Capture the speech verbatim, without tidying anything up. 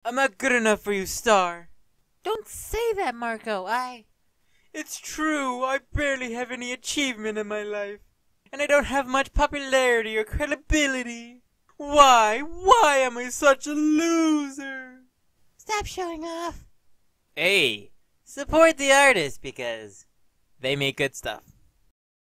I'm not good enough for you, Star. Don't say that, Marco. I... It's true, I barely have any achievement in my life. And I don't have much popularity or credibility. Why? Why am I such a loser? Stop showing off. Hey, support the artists because they make good stuff.